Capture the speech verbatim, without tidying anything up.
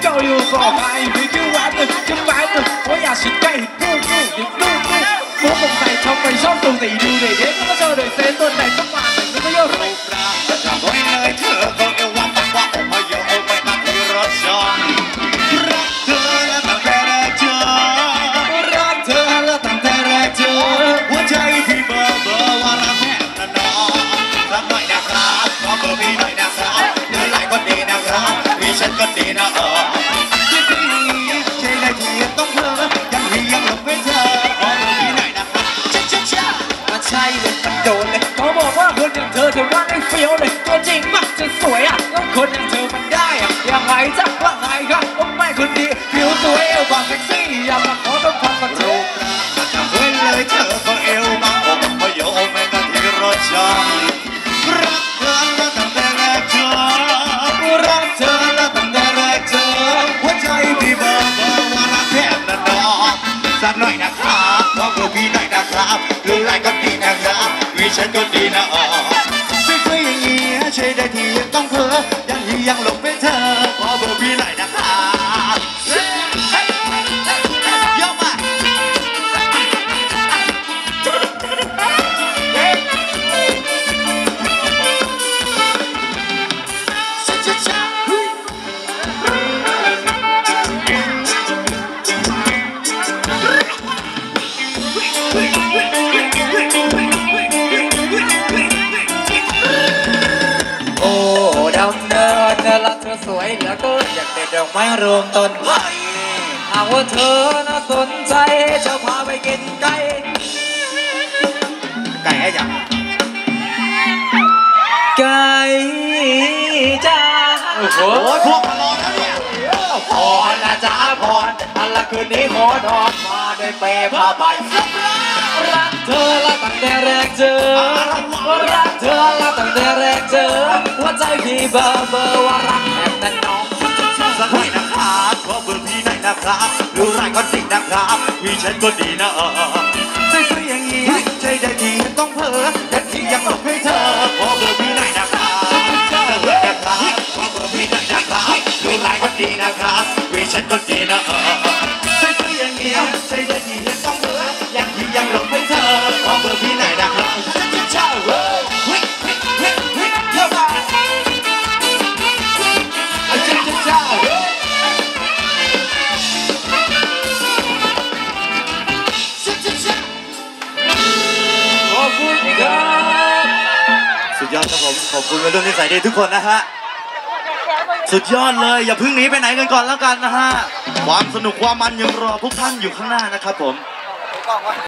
又有个海，你叫玩的，叫玩的，我也是雞，咕咕點咕咕，我共大臭味雙到地料嚟嘅，咁就嚟寫到第今晚成咁樣รูปร่างจะไว้เลยเธอก็เอววันแต่ว่าผมมาเยอะไม่นับที่รถชนรักเธอแล้วตั้งแต่แรกเจอรักเธอแล้วตั้งแต่แรกเจอหัวใจพี่เบอร์เบอร์ว่ารักแท้แน่นอนรักหน่อยนะครับขอเบอร์พี่หน่อยนะครับเนื้อไหลก็ดีนะครับพี่ฉันก็ดีนะเออที่ที่ใช่เลยที่ต้องเธอยังพี่ยังหลงไม่เธอขอเบอร์พี่หน่อยนะครับเช่เช่เช่มาใช่เลยมันโดนเลยเขาบอกว่าคนอย่างเธอเธอว่าได้เฟี้ยวเลยตัวจริงมักจะสวยอ่ะแล้วคนอย่างเธอมันได้อ่ะยังไงจ๊ะว่าไงครับว่าไม่คนดีผิวสวยเอวบางเซ็กซี่อยากมาขอต้องทำมาถูกจะเว้นเลยเธอก็เอวบางอกพโยไม่ก็ที่รถชนรักเธอแล้วตั้งแต่แรกเจอรักเธอแล้วตั้งแต่แรกเจอหัวใจพี่เบอร์เบอร์ว่ารักแท้แน่นอนสักหน่อยนะครับขอเบอร์พี่หน่อยนะครับหรือไรก็ดีนะครับวิฉันก็ดีนะอ๋อสวยๆอย่างนี้ใช่ได้ที่ยังต้องเพ้อยังที่ยังหลงเป็นเธอขอเบอร์พี่หน่อยนะครับยกมาโอ้ดำเนินเธอละเธอสวยเหลือเกินอยากเด็ดดอกไม้รวมต้นหากว่าเธอน่าสนใจจะพาไปกินไก่ไก่อะไรอย่างไก่จ้าโอ้โหพวกมารอแล้วเนี่ยพรนะจ้าพรอันละคืนนี้ขอนอนมาด้วยเปย์ผ้าใบรักเธอละตั้งแต่แรกเจอรักเธอละตั้งแต่แรกเจอหัวใจพี่เบอร์เบอร์ว่ารักแท้แน่นอนสักหน่อยนะครับขอเบอร์พี่หน่อยนะครับรู้ไรก็ดีนะครับพี่ฉันก็ดีนะเออสวยๆอย่างนี้ใจได้ดีต้องเพ้อแต่ที่ยังหลงให้เธอขอเบอร์พี่หน่อยนะครับจะเลิกนะครับขอเบอร์พี่หน่อยนะครับรู้ไรก็ดีนะครับพี่ฉันก็ดีนะเออสวยๆอย่างนี้ใจได้ดีต้องเพ้ออย่างที่ยังหลงให้เธอขอเบอร์พี่หน่อยนะครับเจ้าเว้ยเฮ้ยเฮ้ยเฮ้ยเฮ้ยเจ้าบ้าเจ้าเจ้าขอบคุณครับสุดยอดครับผมขอบคุณวัยรุ่นนิสัยดีทุกคนนะฮะสุดยอดเลยอย่าเพิ่งหนีไปไหนกันก่อนแล้วกันนะฮะความสนุกความมันยังรอพวกท่านอยู่ข้างหน้านะครับผม